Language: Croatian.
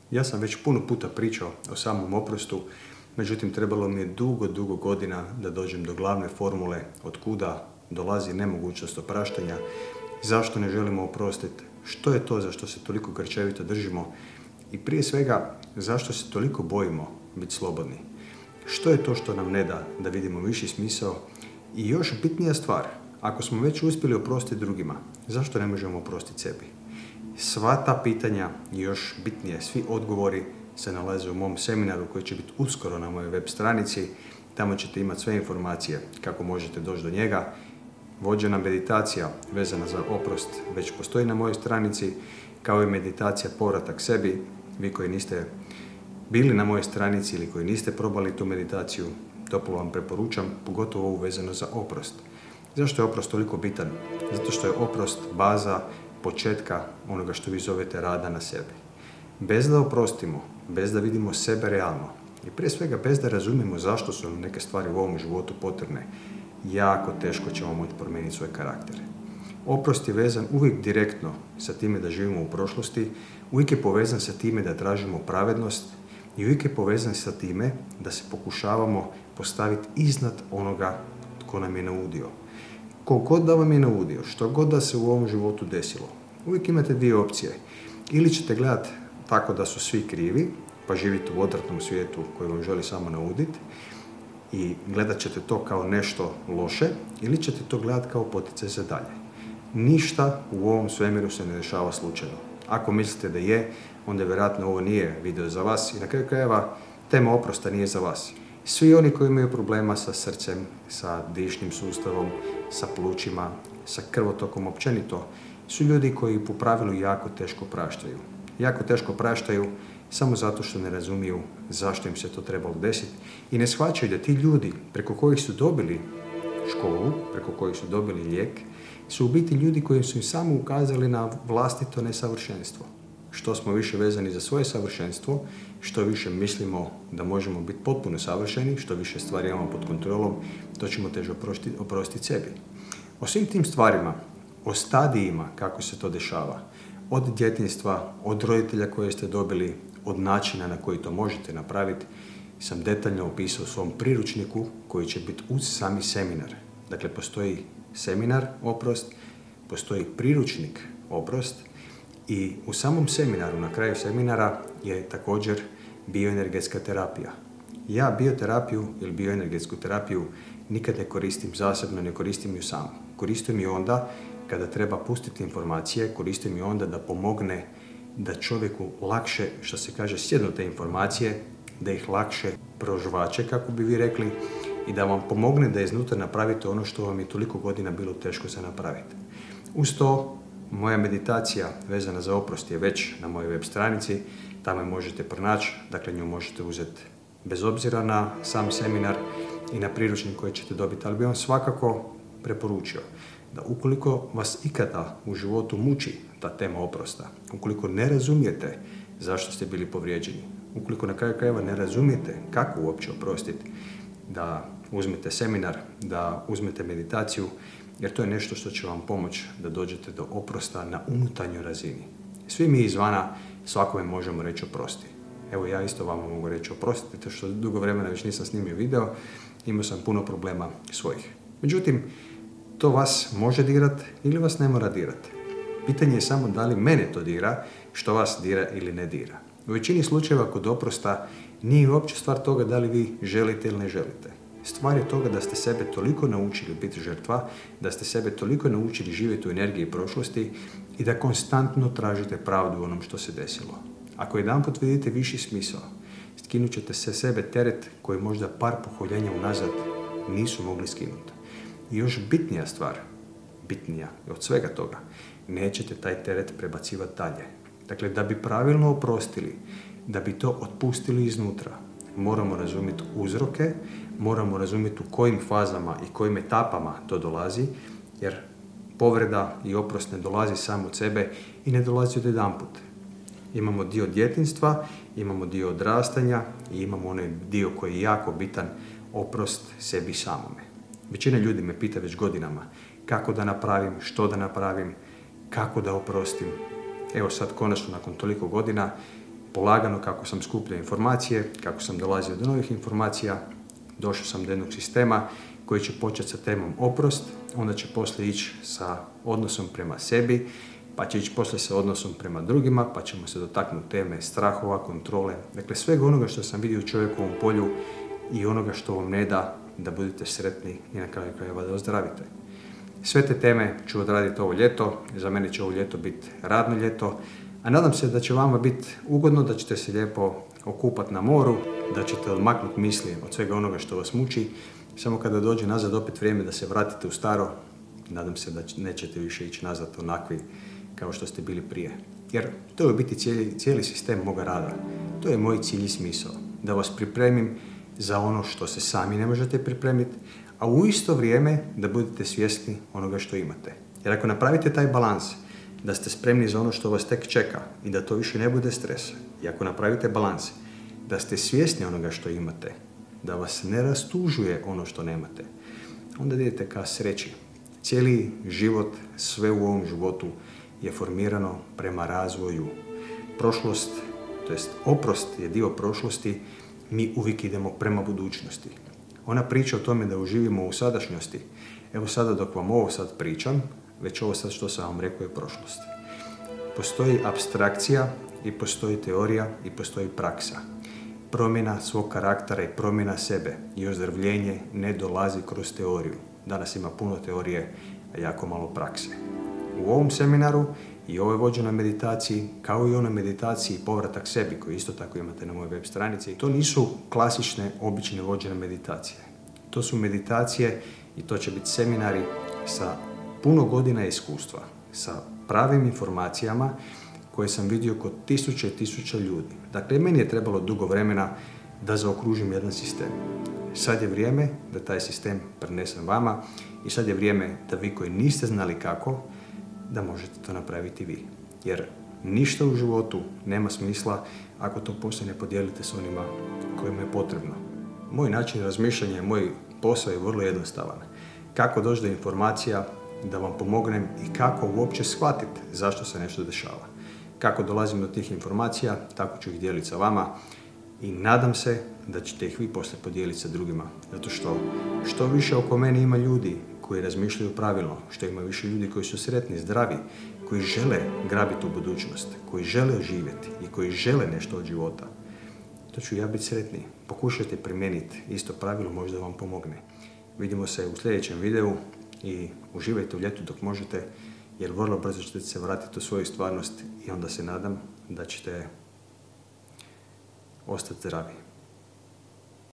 Ja sam već puno puta pričao o samom oprostu, međutim trebalo mi je dugo godina da dođem do glavne formule od kuda dolazi nemogućnost opraštanja, zašto ne želimo oprostiti, što je to za što se toliko grčevito držimo i prije svega zašto se toliko bojimo biti slobodni. Što je to što nam ne da da vidimo viši smisao i još bitnija stvar, ako smo već uspjeli oprostiti drugima, zašto ne možemo oprostiti sebi? Sva ta pitanja i još bitnije, svi odgovori se nalaze u mom seminaru koji će biti uskoro na mojoj web stranici. Tamo ćete imati sve informacije kako možete doći do njega. Vođena meditacija vezana za oprost već postoji na mojoj stranici, kao i meditacija povratak sebi. Vi koji niste bili na mojoj stranici ili koji niste probali tu meditaciju, toplo vam preporučam, pogotovo ovu vezano za oprost. Zašto je oprost toliko bitan? Zato što je oprost baza početka onoga što vi zovete rada na sebi. Bez da oprostimo, bez da vidimo sebe realno i prije svega bez da razumijemo zašto su nam neke stvari u ovom životu potrebne, jako teško ćemo moći promijeniti svoj karakter. Oprost je vezan uvijek direktno sa time da živimo u prošlosti, uvijek je povezan sa time da tražimo pravednost i uvijek je povezan sa time da se pokušavamo postaviti iznad onoga tko nam je naudio. Kogod da vam je naudio, što god da se u ovom životu desilo, uvijek imate dvije opcije. Ili ćete gledati tako da su svi krivi, pa živite u odvratnom svijetu koji vam želi samo nauditi i gledat ćete to kao nešto loše, ili ćete to gledati kao poticaj za dalje. Ništa u ovom svemiru se ne dešava slučajno. Ako mislite da je, onda vjerojatno ovo nije video za vas i na kraju krajeva tema oprosta nije za vas. Svi oni koji imaju problema sa srcem, sa dišnim sustavom, sa plućima, sa krvotokom općenito, su ljudi koji po pravilu jako teško praštaju. Jako teško praštaju samo zato što ne razumiju zašto im se to trebalo desiti i ne shvaćaju da ti ljudi preko kojih su dobili školu, preko kojih su dobili lijek, su u biti ljudi koji su im samo ukazali na vlastito nesavršenstvo. Što smo više vezani za svoje savršenstvo, što više mislimo da možemo biti potpuno savršeni, što više stvari imamo pod kontrolom, to ćemo teže oprostiti sebi. O svim tim stvarima, o stadijima kako se to dešava, od djetinjstva, od roditelja koje ste dobili, od načina na koji to možete napraviti, sam detaljno opisao u svom priručniku koji će biti uz sami seminar. Dakle, postoji seminar oprost, postoji priručnik oprost i u samom seminaru, na kraju seminara, je također bioenergetska terapija. Ja bioterapiju ili bioenergetsku terapiju nikad ne koristim zasebno, ne koristim ju sam. Koristim ju onda kada treba pustiti informacije, koristim ju onda da pomogne da čovjeku lakše, što se kaže, sjednu te informacije, da ih lakše prožvače, kako bi vi rekli, i da vam pomogne da iznutra napravite ono što vam je toliko godina bilo teško za napraviti. Uz to, moja meditacija vezana za oprost je već na mojoj web stranici, tamo je možete pronaći, dakle nju možete uzeti bez obzira na sam seminar i na priručnik koji ćete dobiti, ali bi vam svakako preporučio da ukoliko vas ikada u životu muči ta tema oprosta, ukoliko ne razumijete zašto ste bili povrijeđeni, ukoliko na kraju krajeva ne razumijete kako uopće oprostiti, da uzmete seminar, da uzmete meditaciju, jer to je nešto što će vam pomoći da dođete do oprosta na unutarnjoj razini. Svi mi izvana svakome možemo reći oprosti. Evo ja isto vama mogu reći oprostite, što dugo vremena već nisam snimio video, imao sam puno problema svojih. Međutim, to vas može dirati ili vas ne mora dirati. Pitanje je samo da li mene to dira, što vas dira ili ne dira. U većini slučajeva kod oprosta nije uopće stvar toga da li vi želite ili ne želite. Stvar je toga da ste sebe toliko naučili biti žrtva, da ste sebe toliko naučili živjeti u energiji prošlosti i da konstantno tražite pravdu u onom što se desilo. Ako jedanput vidite viši smisao, skinut ćete se sebe teret koji možda par pokoljenja unazad nisu mogli skinuti. I još bitnija stvar, bitnija od svega toga, nećete taj teret prebacivati dalje. Dakle, da bi pravilno oprostili, da bi to otpustili iznutra, moramo razumjeti uzroke, moramo razumjeti u kojim fazama i kojim etapama to dolazi, jer povreda i oprost ne dolazi sam od sebe i ne dolazi od jedanput. Imamo dio djetinjstva, imamo dio odrastanja i imamo onaj dio koji je jako bitan, oprost sebi samome. Većina ljudi me pita već godinama kako da napravim, što da napravim, kako da oprostim. Evo sad konačno nakon toliko godina polagano kako sam skupljao informacije, kako sam dolazio do novih informacija, došao sam do jednog sistema koji će početi sa temom oprost, onda će poslije ići sa odnosom prema sebi, pa će ići poslije sa odnosom prema drugima, pa ćemo se dotaknuti teme strahova, kontrole, dakle svega onoga što sam vidio u čovjekovom polju i onoga što vam ne da budete sretni i na kraju krajeva da ozdravite. Sve te teme ću odraditi ovo ljeto, za mene će ovo ljeto biti radno ljeto, a nadam se da će vama biti ugodno, da ćete se lijepo okupati na moru, da ćete odmaknuti misli od svega onoga što vas muči. Samo kada dođe nazad opet vrijeme da se vratite u staro, nadam se da nećete više ići nazad onakvi kao što ste bili prije. Jer to je u biti cijeli sistem moga rada. To je moj cilj i smisao. Da vas pripremim za ono što se sami ne možete pripremiti, a u isto vrijeme da budete svjesni onoga što imate. Jer ako napravite taj balans, da ste spremni za ono što vas tek čeka i da to više ne bude stres, i ako napravite balans, da ste svjesni onoga što imate, da vas ne rastužuje ono što nemate, onda idete ka sreći. Cijeli život, sve u ovom životu je formirano prema razvoju. Prošlost, to jest oprost je dio prošlosti, mi uvijek idemo prema budućnosti. Ona priča o tome da uživimo u sadašnjosti. Evo sada dok vam ovo sad pričam, već ovo sad što sam vam rekao je prošlost. Postoji apstrakcija i postoji teorija i postoji praksa. Promjena svog karaktera i promjena sebe i ozdravljenje ne dolazi kroz teoriju. Danas ima puno teorije, a jako malo prakse. U ovom seminaru i ovoj vođenoj meditaciji, kao i onoj meditaciji povratak sebi, koji isto tako imate na mojoj web stranici, to nisu klasične, obične vođene meditacije. To su meditacije i to će biti seminari sa puno godina iskustva, sa pravim informacijama koje sam vidio kod tisuće i tisuća ljudi. Dakle, meni je trebalo dugo vremena da zaokružim jedan sistem. Sad je vrijeme da taj sistem prenesem vama i sad je vrijeme da vi koji niste znali kako, da možete to napraviti vi. Jer ništa u životu nema smisla ako to poslije ne podijelite s onima kojima je potrebno. Moj način razmišljanja, moj posao je vrlo jednostavan. Kako doći do informacija, da vam pomognem i kako uopće shvatiti zašto se nešto dešava. Kako dolazim do tih informacija, tako ću ih dijeliti sa vama i nadam se da ćete ih vi poslije podijeliti sa drugima. Zato što više oko mene ima ljudi koji razmišljaju pravilno, što ima više ljudi koji su sretni, zdravi, koji žele grabiti u budućnost, koji žele živjeti i koji žele nešto od života, to ću ja biti sretniji. Pokušajte primijeniti isto pravilo, možda vam pomogne. Vidimo se u sljedećem videu i uživajte u ljetu dok možete, jer vrlo brzo ćete se vratiti u svoju stvarnost i onda se nadam da ćete ostati zdravi.